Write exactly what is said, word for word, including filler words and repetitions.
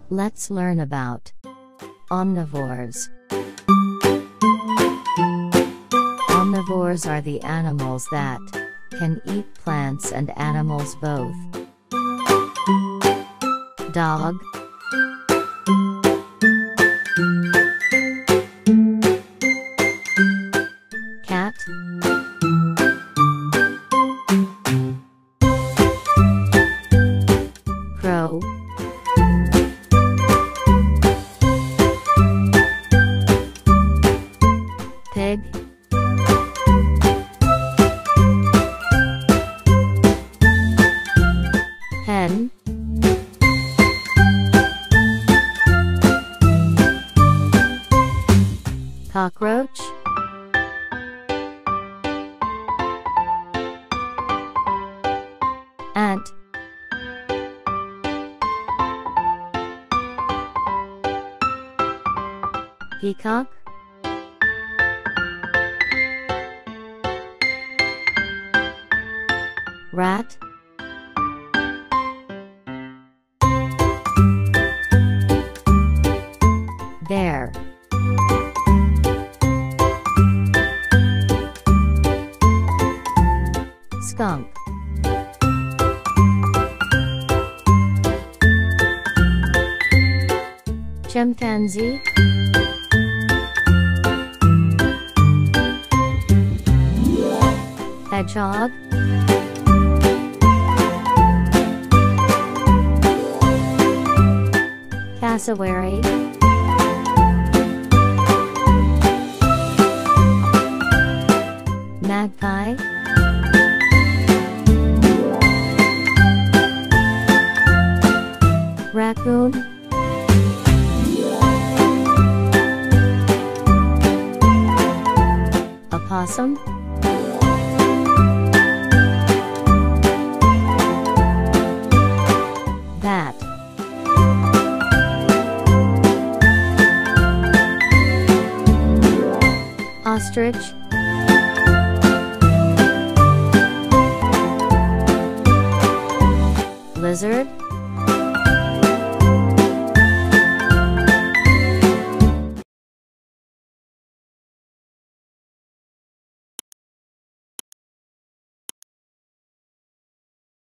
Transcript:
Let's learn about omnivores. Omnivores are the animals that can eat plants and animals both. Dog, cat, crow, pig, hen, cockroach, ant, peacock, rat, bear, skunk, chimpanzee, hedgehog, cassowary, magpie, raccoon, opossum, bat, ostrich, lizard,